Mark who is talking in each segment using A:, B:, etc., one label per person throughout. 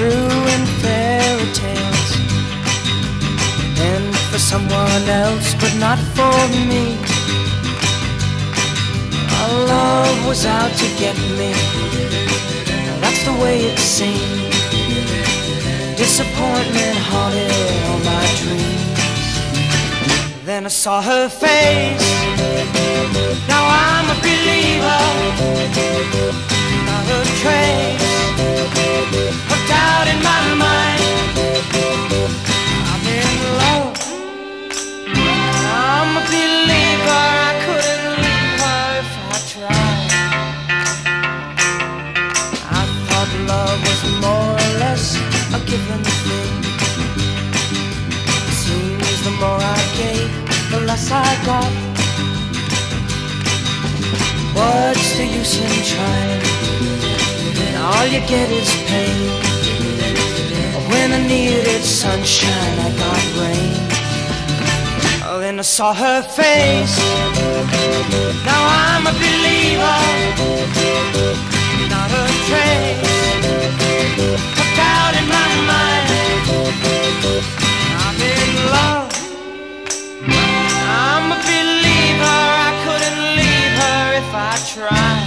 A: true in fairy tales, and for someone else, but not for me. Our love was out to get me, that's the way it seemed. Disappointment haunted all my dreams. Then I saw her face, now I'm a believer. Not a trace of doubt in my mind. I'm in love, I'm a believer. I couldn't leave her if I tried. I thought love was more or less a given thing. Seems the more I gave, the less I got. What's the use in trying? All you get is pain. When I needed sunshine, I got rain. Oh, then I saw her face, now I'm a believer. Not a trace of doubt in my mind. I'm in love, I'm a believer. I couldn't leave her if I tried.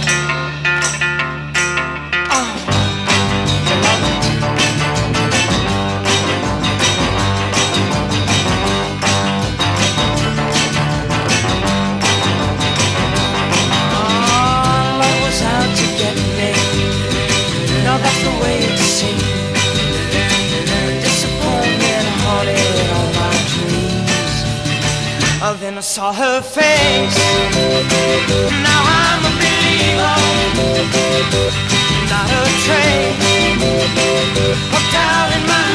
A: That's the way it seemed. Disappointment haunted all my dreams. Oh, then I saw her face, now I'm a believer. Not a trace of doubt in my